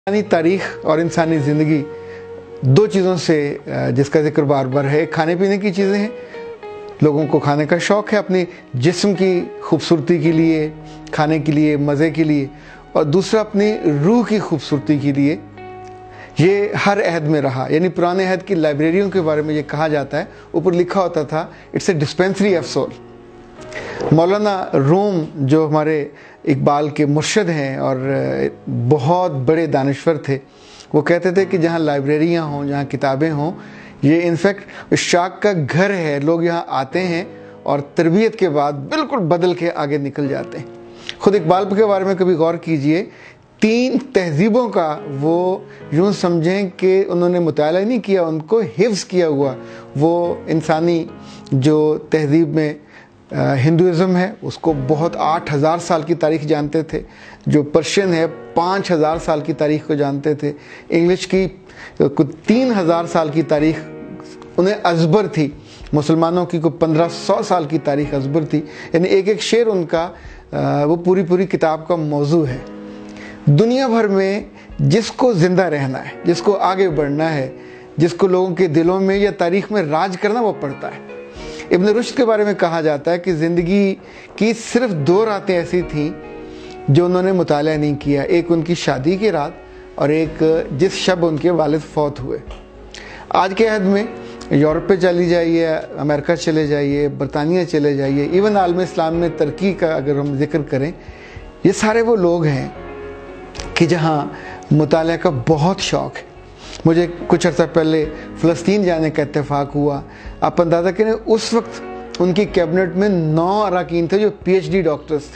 इंसानी तारीख़ और इंसानी ज़िंदगी दो चीज़ों से जिसका जिक्र बार बार है। खाने पीने की चीज़ें हैं, लोगों को खाने का शौक़ है अपनी जिस्म की खूबसूरती के लिए, खाने के लिए, मज़े के लिए, और दूसरा अपनी रूह की खूबसूरती के लिए। ये हर अहद में रहा, यानी पुराने अहद की लाइब्रेरियों के बारे में ये कहा जाता है, ऊपर लिखा होता था it's a dispensary of soul. मौलाना रूम जो हमारे इकबाल के मुर्शद हैं और बहुत बड़े दानिश्वर थे, वो कहते थे कि जहाँ लाइब्रेरियाँ हों, जहाँ किताबें हों, ये इनफैक्ट शाख का घर है। लोग यहाँ आते हैं और तरबियत के बाद बिल्कुल बदल के आगे निकल जाते हैं। ख़ुद इकबाल के बारे में कभी गौर कीजिए, 3 तहज़ीबों का वो यूँ समझें कि उन्होंने मुताला नहीं किया, उनको हिफ्ज़ किया हुआ। वो इंसानी जो तहज़ीब में हिंदुइज़्म है उसको बहुत 8000 साल की तारीख़ जानते थे, जो पर्शियन है 5000 साल की तारीख़ को जानते थे, इंग्लिश की कुछ 3000 साल की तारीख़ उन्हें अज़बर थी, मुसलमानों की कुछ 1500 साल की तारीख़ अज़बर थी। यानी एक एक शेर उनका वो पूरी किताब का मौजू है। दुनिया भर में जिसको ज़िंदा रहना है, जिसको आगे बढ़ना है, जिसको लोगों के दिलों में या तारीख़ में राज करना, वो पढ़ता है। इब्न रुश्द के बारे में कहा जाता है कि ज़िंदगी की सिर्फ 2 रातें ऐसी थीं जो उन्होंने मुताला नहीं किया, एक उनकी शादी की रात और एक जिस शब उनके वालिद फौत हुए। आज के अहद में यूरोप पे चली जाइए, अमेरिका चले जाइए, बरतानिया चले जाइए, इवन आलम इस्लाम में तरक्की का अगर हम जिक्र करें, ये सारे वो लोग हैं कि जहाँ मुताला का बहुत शौक़ है। मुझे कुछ अर्सा पहले फ़लस्तीन जाने का इत्तेफाक हुआ। आप अंदाज़ा करें, उस वक्त उनकी कैबिनेट में 9 अरकान थे जो PhD डॉक्टर्स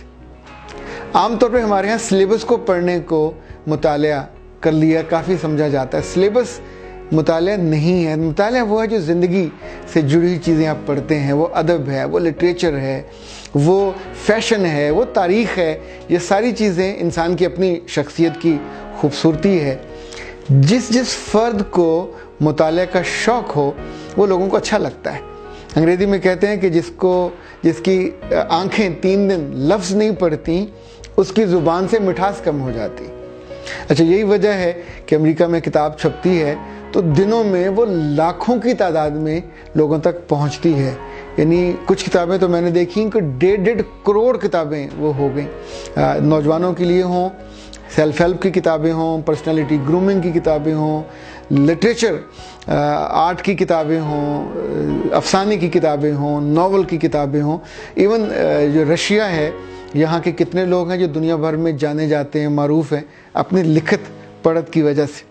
थे। आमतौर पर हमारे यहाँ सिलेबस को पढ़ने को मुताला कर लिया काफ़ी समझा जाता है। सिलेबस मुताला नहीं है। मुताला वो है जो ज़िंदगी से जुड़ी हुई चीज़ें आप पढ़ते हैं, वो अदब है, वो लिटरेचर है, वो फैशन है, वो तारीख़ है। ये सारी चीज़ें इंसान की अपनी शख्सियत की खूबसूरती है। जिस फ़र्द को मुताले का शौक़ हो वो लोगों को अच्छा लगता है। अंग्रेज़ी में कहते हैं कि जिसकी आँखें 3 दिन लफ्ज़ नहीं पढ़ती, उसकी ज़ुबान से मिठास कम हो जाती। अच्छा, यही वजह है कि अमेरिका में किताब छपती है तो दिनों में वो लाखों की तादाद में लोगों तक पहुंचती है। यानी कुछ किताबें तो मैंने देखी कि 1.5 करोड़ किताबें वो हो गई। नौजवानों के लिए हों, सेल्फ हेल्प की किताबें हों, पर्सनालिटी ग्रूमिंग की किताबें हों, लिटरेचर आर्ट की किताबें हों, अफसाने की किताबें हों, नावल की किताबें हों। इवन जो रशिया है, यहाँ के कितने लोग हैं जो दुनिया भर में जाने जाते हैं, मारूफ हैं अपनी लिखत पढ़त की वजह से।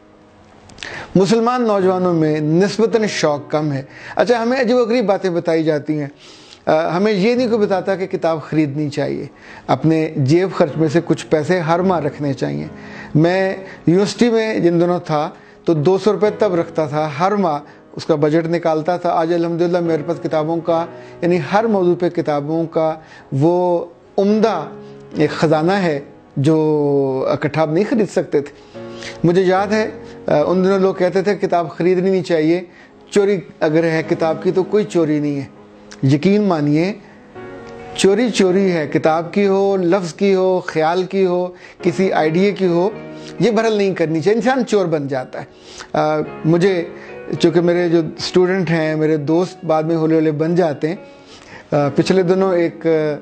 मुसलमान नौजवानों में निस्बतन शौक़ कम है। अच्छा, हमें अजीब-ओ-गरीब बातें बताई जाती हैं। हमें ये नहीं कोई बताता कि किताब ख़रीदनी चाहिए, अपने जेब खर्च में से कुछ पैसे हर माह रखने चाहिए। मैं यूनिवर्सिटी में जिन दिनों था तो 200 रुपये तब रखता था, हर माह उसका बजट निकालता था। आज अल्हम्दुलिल्लाह मेरे पास किताबों का, यानी हर मौजू पे किताबों का वो उम्दा एक ख़जाना है जो इकट्ठा नहीं ख़रीद सकते थे। मुझे याद है उन दिनों लोग कहते थे किताब ख़रीदनी नहीं चाहिए, चोरी अगर है किताब की तो कोई चोरी नहीं है। यकीन मानिए, चोरी चोरी है, किताब की हो, लफ्ज़ की हो, ख़्याल की हो, किसी आइडिया की हो, ये बहरहाल नहीं करनी चाहिए। इंसान चोर बन जाता है। मुझे चूँकि मेरे जो स्टूडेंट हैं, मेरे दोस्त बाद में हौले हौले बन जाते हैं। पिछले दिनों एक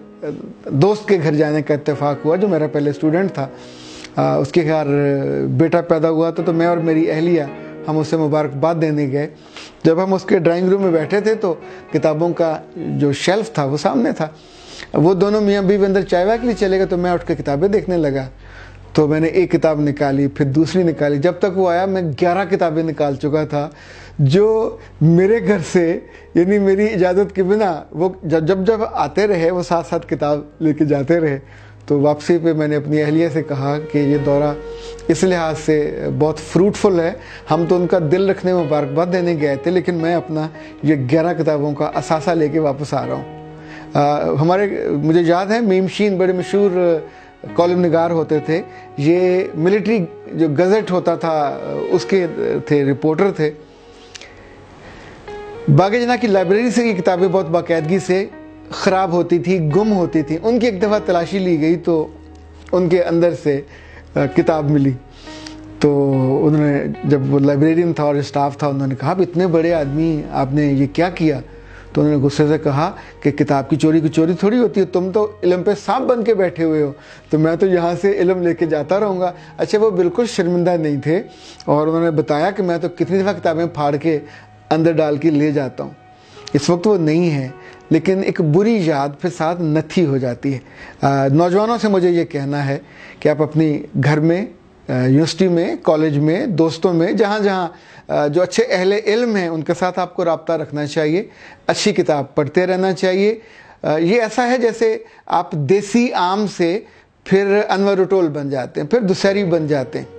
दोस्त के घर जाने का इत्तेफाक हुआ जो मेरा पहले स्टूडेंट था। उसके घर बेटा पैदा हुआ था तो मैं और मेरी अहलिया हम उससे मुबारकबाद देने गए। जब हम उसके ड्राइंग रूम में बैठे थे तो किताबों का जो शेल्फ था वो सामने था। वो दोनों मियाँ बीवी अंदर चाय वाय के लिए चले गए तो मैं उठ के किताबें देखने लगा। तो मैंने एक किताब निकाली, फिर दूसरी निकाली। जब तक वो आया मैं 11 किताबें निकाल चुका था, जो मेरे घर से यानी मेरी इजाज़त के बिना वो जब आते रहे वो साथ साथ किताब लेके जाते रहे। तो वापसी पे मैंने अपनी अहलिया से कहा कि ये दौरा इस लिहाज से बहुत फ्रूटफुल है, हम तो उनका दिल रखने में मुबारकबाद देने गए थे, लेकिन मैं अपना ये 11 किताबों का असासा लेके वापस आ रहा हूँ। मुझे याद है मीमशीन बड़े मशहूर कॉलम निगार होते थे, ये मिलिट्री जो गज़ट होता था उसके थे, रिपोर्टर थे। बागे जना की लाइब्रेरी से ये किताबें बहुत बाकायदगी से ख़राब होती थी, गुम होती थी। उनकी एक दफ़ा तलाशी ली गई तो उनके अंदर से किताब मिली। تو انہوں نے جب وہ لائبریرین تھا اور اسٹاف تھا انہوں نے کہا اتنے بڑے آدمی آپ نے یہ کیا کیا؟ تو انہوں نے غصے سے کہا کہ کتاب کی چوری تھوڑی ہوتی ہے، تم تو علم پہ سانپ بن کے بیٹھے ہوئے ہو، تو میں تو یہاں سے علم لے کے جاتا رہوں گا۔ اچھا وہ بالکل شرمندہ نہیں تھے اور انہوں نے بتایا کہ میں تو کتنی دفعہ کتابیں پھاڑ کے اندر ڈال کے لے جاتا ہوں۔ اس وقت وہ نہیں ہے، لیکن ایک بری یاد پھر ساتھ نتھی ہو جاتی ہے۔ نوجوانوں سے مجھے یہ کہنا ہے کہ آپ اپنی گھر میں، یونیورسٹی میں، کالج میں، دوستوں میں، جہاں جہاں جو اچھے اہل علم ہیں ان کے ساتھ آپ کو رابطہ رکھنا چاہیے، اچھی کتاب پڑھتے رہنا چاہیے۔ یہ ایسا ہے جیسے آپ دیسی آم سے پھر انور اٹول بن جاتے ہیں، پھر دسہری بن جاتے ہیں۔